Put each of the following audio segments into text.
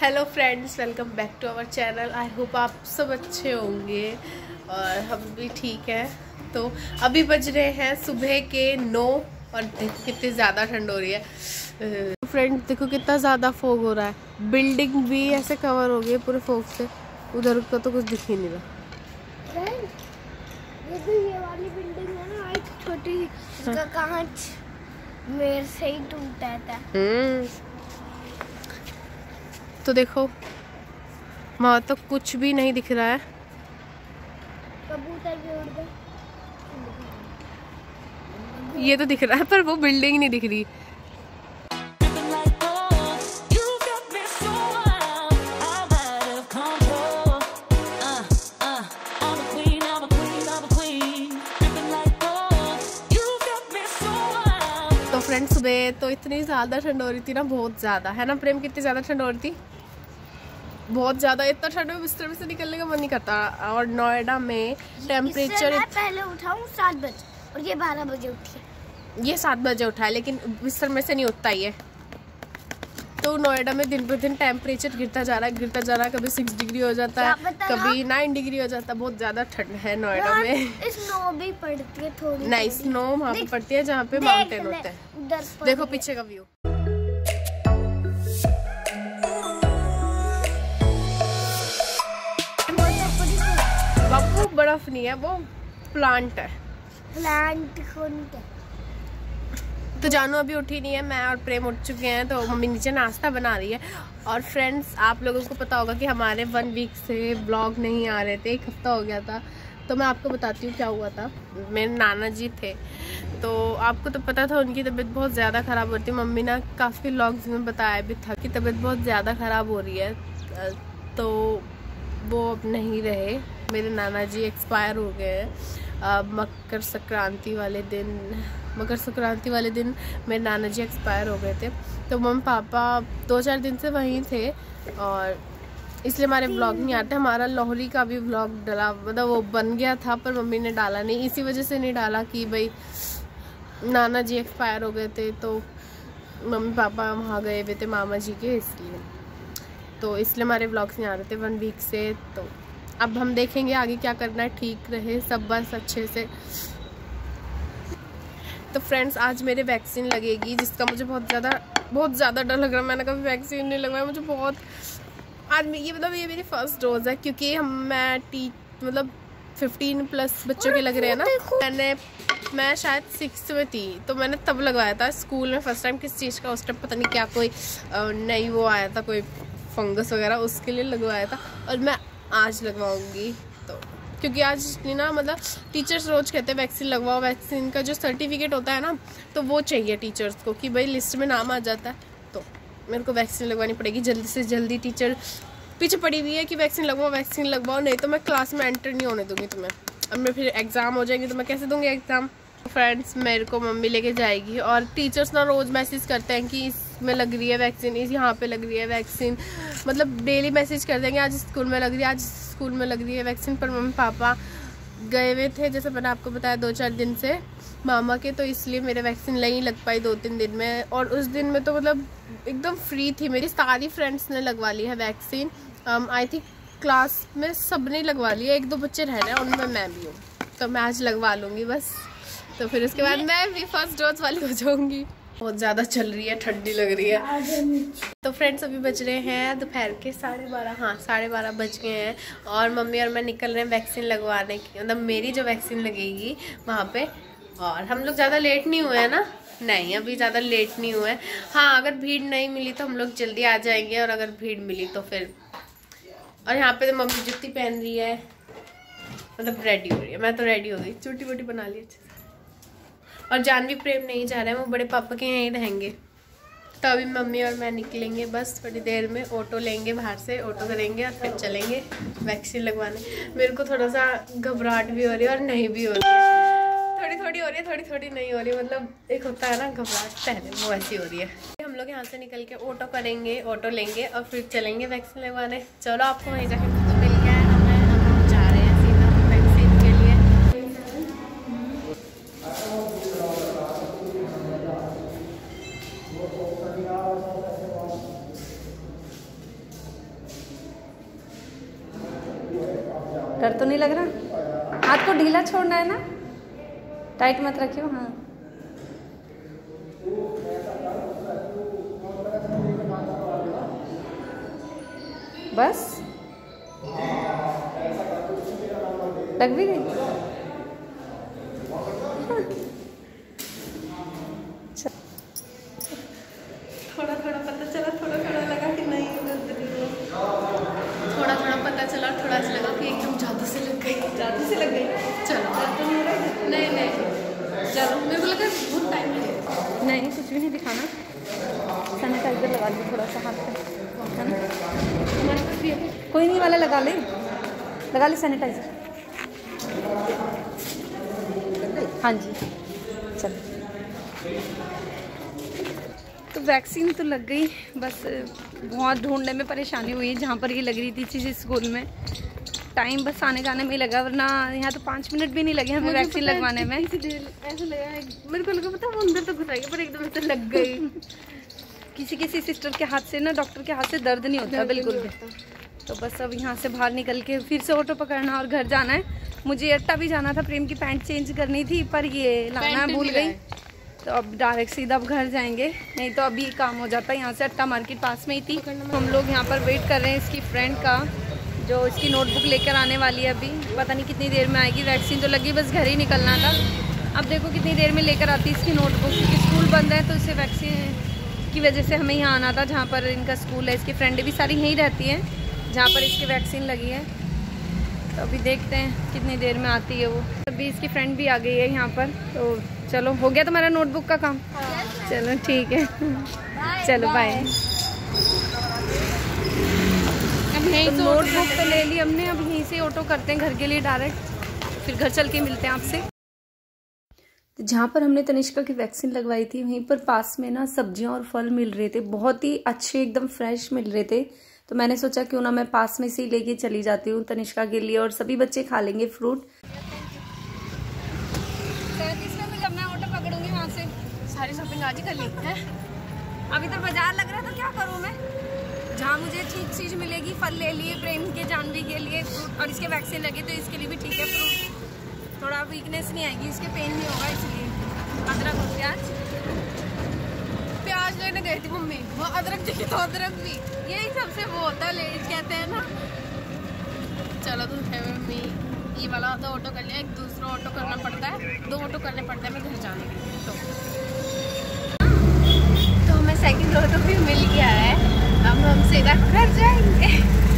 Hello friends, welcome back to our channel. I hope आप सब अच्छे होंगे और हम भी ठीक हैं। तो अभी बज रहे हैं सुबह के 9 और देखो कितनी ज़्यादा ठंड हो रही है। फ्रेंड्स देखो कितना ज़्यादा फॉग हो रहा है, बिल्डिंग भी ऐसे कवर हो गई है पूरे फॉग से, उधर का तो कुछ दिख ही नहीं रहा। ये वाली बिल्डिंग है ना, एक छोटी इसका कांच मेरे से ही टूटा था। तो देखो वहाँ तो कुछ भी नहीं दिख रहा है। कबूतर भी उड़ गए। ये तो दिख रहा है पर वो बिल्डिंग नहीं दिख रही। तो फ्रेंड्स सुबह तो इतनी ज़्यादा ठंड हो रही थी ना, बहुत ज़्यादा, है ना प्रेम? कितनी ज़्यादा ठंड हो रही थी, बहुत ज़्यादा। इतना ठंड में बिस्तर में से निकलने का मन नहीं करता। और नोएडा में टेम्परेचर पहले उठाऊं 7 बजे और ये 12 बजे उठी। ये 7 बजे उठा है लेकिन बिस्तर में से नहीं उठता ही है। तो नोएडा में दिन पर दिन टेम्परेचर गिरता जा रहा है। कभी 6 डिग्री हो जाता है, कभी 9 डिग्री हो जाता है। बहुत ज़्यादा ठंड है नोएडा में। स्नो भी पड़ती है थोड़ी। नहीं, स्नो वहाँ पे पड़ती है जहाँ पे माउंटेन होते हैं। देखो पीछे का व्यू। वो बर्फ नहीं है, वो प्लांट है। प्लांट कौन है? तो जानू अभी उठी नहीं है, मैं और प्रेम उठ चुके हैं। तो मम्मी नीचे नाश्ता बना रही है। और फ्रेंड्स आप लोगों को पता होगा कि हमारे 1 वीक से ब्लॉग नहीं आ रहे थे, 1 हफ्ता हो गया था। तो मैं आपको बताती हूँ क्या हुआ था। मेरे नाना जी थे, तो आपको तो पता था उनकी तबीयत बहुत ज़्यादा ख़राब होती है। मम्मी ने काफ़ी व्लॉग्स में बताया भी था कि तबीयत बहुत ज़्यादा ख़राब हो रही है। तो वो अब नहीं रहे, मेरे नाना जी एक्सपायर हो गए हैं। मकर संक्रांति वाले दिन मेरे नाना जी एक्सपायर हो गए थे। तो मम्मी पापा 2-4 दिन से वहीं थे और इसलिए हमारे व्लॉग नहीं आते। हमारा लोहरी का भी व्लॉग डला, मतलब वो बन गया था पर मम्मी ने डाला नहीं। इसी वजह से नहीं डाला कि भाई नाना जी एक्सपायर हो गए थे, तो मम्मी पापा वहाँ गए हुए थे मामा जी के, इसलिए हमारे व्लॉग्स नहीं आ रहे थे 1 वीक से। तो अब हम देखेंगे आगे क्या करना है, ठीक रहे सब बस अच्छे से। तो फ्रेंड्स आज मेरे वैक्सीन लगेगी, जिसका मुझे बहुत ज़्यादा डर लग रहा है। मैंने कभी वैक्सीन नहीं लगवाया मुझे बहुत। आज ये मेरी फर्स्ट डोज है, क्योंकि मैं 15+ बच्चों के लग रहे हैं ना। मैं शायद 6th में थी, तो मैंने तब लगवाया था स्कूल में फर्स्ट टाइम। किस चीज़ का उस टाइम पता नहीं, क्या कोई नई वो आया था, कोई फंगस वगैरह, उसके लिए लगवाया था। और मैं आज लगवाऊंगी, तो क्योंकि आज ना मतलब टीचर्स रोज कहते हैं वैक्सीन लगवाओ। वैक्सीन का जो सर्टिफिकेट होता है ना, तो वो चाहिए टीचर्स को कि भाई लिस्ट में नाम आ जाता है। तो मेरे को वैक्सीन लगवानी पड़ेगी जल्दी से जल्दी। टीचर पीछे पड़ी हुई है कि वैक्सीन लगवाओ, नहीं तो मैं क्लास में एंटर नहीं होने दूंगी तुम्हें। अब मैं फिर एग्ज़ाम हो जाएंगे तो मैं कैसे दूंगी एग्ज़ाम। फ्रेंड्स मेरे को मम्मी लेके जाएगी और टीचर्स ना रोज़ मैसेज करते हैं कि इसमें लग रही है वैक्सीन, यहाँ पे लग रही है वैक्सीन, मतलब डेली मैसेज कर देंगे आज स्कूल में लग रही है वैक्सीन। पर मम्मी पापा गए हुए थे, जैसे मैंने आपको बताया 2-4 दिन से मामा के, तो इसलिए मेरे वैक्सीन नहीं लग पाई 2-3 दिन में। और उस दिन में तो मतलब एकदम फ्री थी, मेरी सारी फ्रेंड्स ने लगवा ली है वैक्सीन। आई थिंक क्लास में सब ने लगवा लिया, 1-2 बच्चे रह रहे हैं, उनमें मैं भी हूँ। तो मैं आज लगवा लूँगी बस, तो फिर उसके बाद मैं भी फर्स्ट डोज वाली हो जाऊँगी। बहुत ज़्यादा चल रही है, ठंडी लग रही है। तो फ्रेंड्स अभी बज रहे हैं दोपहर के 12:30, हाँ 12:30 बज गए हैं। और मम्मी और मैं निकल रहे हैं वैक्सीन लगवाने की, मतलब मेरी जो वैक्सीन लगेगी वहाँ पे। और हम लोग ज़्यादा लेट नहीं हुए हैं ना, नहीं अभी ज़्यादा लेट नहीं हुए। हाँ अगर भीड़ नहीं मिली तो हम लोग जल्दी आ जाएंगे, और अगर भीड़ मिली तो फिर। और यहाँ पे तो मम्मी जुत्ती पहन रही है, मतलब रेडी हो रही है। मैं तो रेडी हो गई, चोटी वोटी बना ली अच्छे से। और जानवी प्रेम नहीं जा रहे हैं, वो बड़े पापा के यहीं रहेंगे। तो अभी मम्मी और मैं निकलेंगे बस थोड़ी देर में, ऑटो लेंगे बाहर से, ऑटो करेंगे और फिर चलेंगे वैक्सीन लगवाने। मेरे को थोड़ा सा घबराहट भी हो रही है और नहीं भी हो रही है, थोड़ी हो रही है, थोड़ी नहीं हो रही। मतलब एक होता है ना घबराहट पहले, वो ऐसी हो रही है। हम लोग यहाँ से निकल के ऑटो करेंगे, ऑटो लेंगे और फिर चलेंगे वैक्सीन लगवाने। चलो आपको वहीं जाके मिल गया है, हम जा रहे हैं सीधा वैक्सीन के लिए। डर तो नहीं लग रहा? हाथ को ढीला छोड़ना है ना, टाइट मत रखियो। हाँ बस लग भी गई। थोड़ा थोड़ा पता चला, थोड़ा थोड़ा लगा कि नहीं दर्द नहीं हुआ, थोड़ा थोड़ा पता चला, थोड़ा सा लगा कि एकदम जादू से लग गई, जादू से लग गई। चलो दर्द तो नहीं हो रहा है? नहीं नहीं, चलो मेरे को लगा बहुत टाइम लगेगा। नहीं कुछ भी नहीं दिखाना, सैनिटाइजर लगा ली थोड़ा सा हाथ पे, है ना? हमारे पास भी है। कोई नहीं वाला लगा ले सैनिटाइजर। हाँ जी चल। तो वैक्सीन तो लग गई, बस बहुत ढूंढने में परेशानी हुई जहाँ पर ये लग रही थी जिस स्कूल में। टाइम बस आने जाने में ही लगा, वरना यहाँ तो 5 मिनट भी नहीं लगे हमें वैक्सीन लगवाने में। ऐसे लगा, मेरे को लगा पता वो अंदर तो घुसाएगी, पर एकदम से लग गई। किसी सिस्टर के हाथ से ना, डॉक्टर के हाथ से दर्द नहीं होता बिल्कुल भी। तो बस अब यहाँ से बाहर निकल के फिर से ऑटो पकड़ना और घर जाना है। मुझे अट्टा भी जाना था, प्रेम की पैंट चेंज करनी थी, पर ये लाना भूल गई। तो अब डायरेक्ट सीधा अब घर जाएंगे, नहीं तो अभी काम हो जाता है। यहाँ से अट्टा मार्केट पास में ही थी। हम लोग यहाँ पर वेट कर रहे हैं इसकी फ्रेंड का, जो इसकी नोटबुक लेकर आने वाली है। अभी पता नहीं कितनी देर में आएगी। वैक्सीन तो लगी, बस घर ही निकलना था। अब देखो कितनी देर में लेकर आती है इसकी नोटबुक, क्योंकि स्कूल बंद है तो इसे वैक्सीन की वजह से हमें यहाँ आना था, जहाँ पर इनका स्कूल है। इसकी फ्रेंडें भी सारी यहीं रहती हैं जहाँ पर इसकी वैक्सीन लगी है। तो अभी देखते हैं कितनी देर में आती है वो। अभी इसकी फ्रेंड भी आ गई है यहाँ पर। तो चलो, हो गया तुम्हारा नोटबुक का काम? चलो ठीक है, चलो बाय। तो नोटबुक तो ले ली हमने, अब यहीं से ऑटो करते हैं घर के लिए डायरेक्ट, फिर घर चल के मिलते हैं आपसे। तो जहाँ पर हमने तनिष्का की वैक्सीन लगवाई थी, वहीं पर पास में ना सब्जियां और फल मिल रहे थे, बहुत ही अच्छे एकदम फ्रेश मिल रहे थे। तो मैंने सोचा क्यों ना मैं पास में से ही लेके चली जाती हूँ तनिष्का के लिए, और सभी बच्चे खा लेंगे फ्रूट। जब मैं ऑटो पकड़ूंगी वहाँ से सारी शॉपिंग आज ही कर ली है। अभी तो बाजार लग रहा था, क्या करूँ मैं? जहाँ मुझे ठीक चीज मिलेगी, फल ले लिए प्रेम के, जानवी के लिए फ्रूट, और इसके वैक्सीन लगे तो इसके लिए भी ठीक है फ्रूट। थोड़ा वीकनेस नहीं आएगी, इसके पेन नहीं होगा, इसलिए अदरक और प्याज लेने गई थी मम्मी, वो अदरक देखी तो अदरक भी, यही सबसे वो होता है लेडीज कहते हैं ना। चलो तो है मम्मी, ये वाला तो ऑटो कर लिया, एक दूसरा ऑटो करना पड़ता है, 2 ऑटो करने पड़ते हैं मैं घर जाने के लिए। तो हमें सेकंड ऑटो भी मिल गया है, अब हम सीधा घर जाएंगे।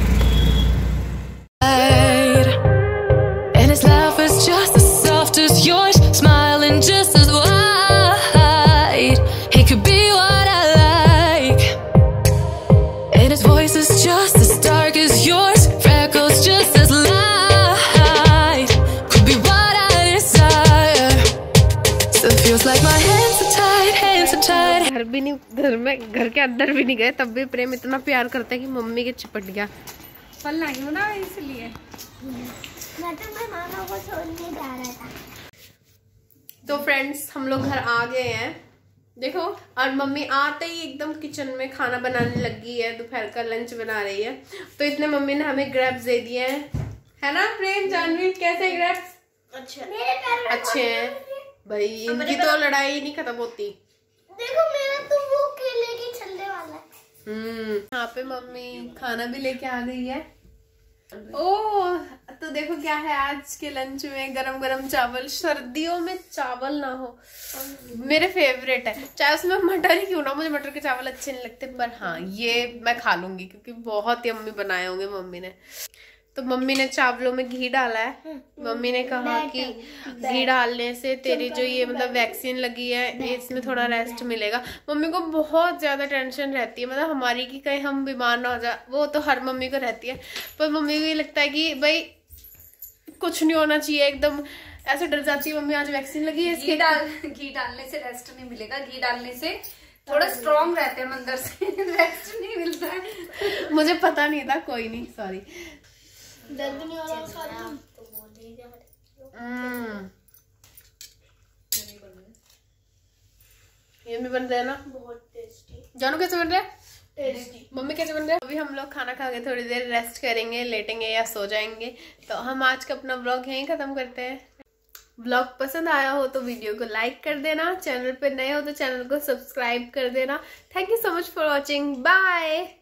And his laugh is just as soft as yours, smiling just as wide. He could be what I like, and his voice is just as dark as yours, freckles just as light. Could be what I desire. Still feels like my hands are tied, hands are tied. घर भी नहीं, घर के अंदर भी नहीं गए, तब भी प्रेम इतना प्यार करता है कि मम्मी के चिपट गया। फल नहीं हो ना, इसलिए मैं तो मेहमानों को छोड़ने जा रहा था। तो फ्रेंड्स हम लोग घर आ गए हैं, देखो। और मम्मी आते ही एकदम किचन में खाना बनाने लगी है, दोपहर का लंच बना रही है। तो इतने मम्मी ने हमें ग्रेप्स दे दिए हैं, है ना प्रेम? जानवी कैसे ग्रेप्स? अच्छे हैं भाई, इनकी तो लड़ाई नहीं खत्म होती। देखो मेरा तो वो केले की छल्ले वाला है। यहाँ पे मम्मी खाना भी लेके आ गई है। ओह, तो देखो क्या है आज के लंच में, गरम गरम चावल। सर्दियों में चावल ना हो मेरे फेवरेट है, चाहे उसमें मटर ही क्यों ना। मुझे मटर के चावल अच्छे नहीं लगते, पर हाँ ये मैं खा लूंगी क्योंकि बहुत यम्मी बनाए होंगे मम्मी ने। तो मम्मी ने चावलों में घी डाला है। मम्मी ने कहा कि घी डालने से तेरी जो ये मतलब वैक्सीन लगी है इसमें थोड़ा रेस्ट मिलेगा। मम्मी को बहुत ज्यादा टेंशन रहती है, मतलब हमारी कि कहीं हम बीमार ना हो जाए, वो तो हर मम्मी को रहती है। पर मम्मी को ये लगता है कि भाई कुछ नहीं होना चाहिए, एकदम ऐसे डर जाती है मम्मी आज वैक्सीन लगी है इसके। घी डालने से रेस्ट नहीं मिलेगा, घी डालने से थोड़ा स्ट्रॉन्ग रहते हैं अंदर से, रेस्ट नहीं मिलता है। मुझे पता नहीं था, कोई नहीं, सॉरी। दर्द नहीं हो रहा तो बोल ही जा रहे। ये भी बन रहा है ना, बहुत टेस्टी। जानू कैसे बन रहा है? मम्मी कैसे बन रहा है? अभी हम लोग खाना खा के थोड़ी देर रेस्ट करेंगे, लेटेंगे या सो जाएंगे। तो हम आज का अपना व्लॉग यहीं खत्म करते हैं। व्लॉग पसंद आया हो तो वीडियो को लाइक कर देना, चैनल पे नए हो तो चैनल को सब्सक्राइब कर देना। Thank you so much for watching, bye.